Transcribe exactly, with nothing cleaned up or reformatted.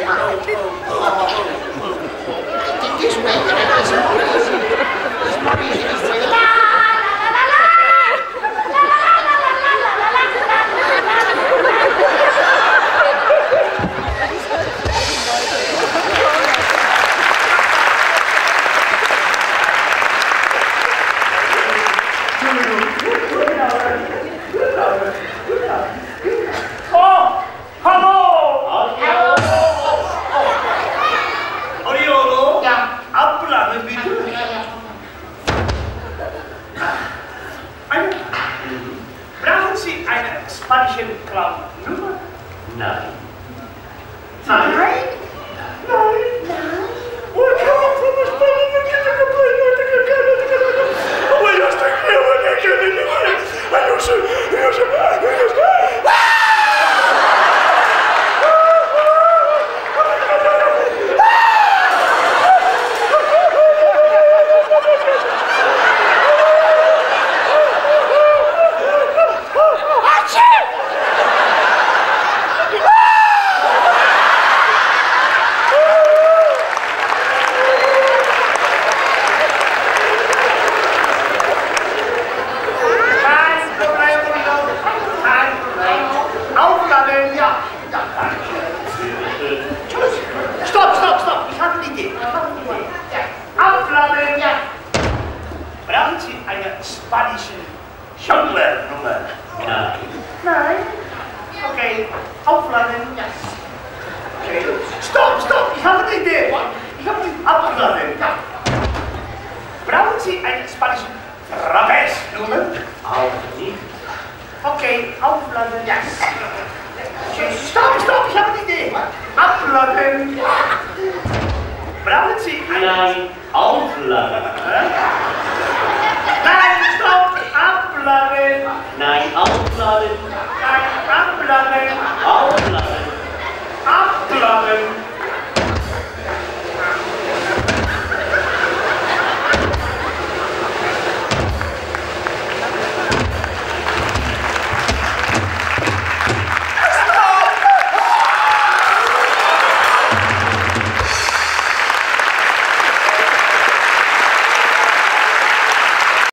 This way, this way, this way. Spanischen Clown-Nummer? Nein. Nein? Nein? Nein? What come from a Spanish Oh, I just think you were naked. I know so. I know so. Stopp, stopp, stopp! Ich habe eine Idee. Aufladen! Ja. Brauchen Sie eine spanische Jongleur-Nummer? Nein. Nein? Okay, aufladen. Ja. Okay. Stopp, stopp! Ich habe eine Idee. Ich habe eine Aufladen. Ja. Brauchen Sie eine spanische Trapez-Nummer? Auch nicht. Okay, aufladen. Ja. Stopp, stopp, ich habe eine Idee. Abladen. Brauchen Sie eine... Nein, aufladen. Nein, stopp, abladen. Nein, aufladen. Nein, abladen. Aufladen. Abladen.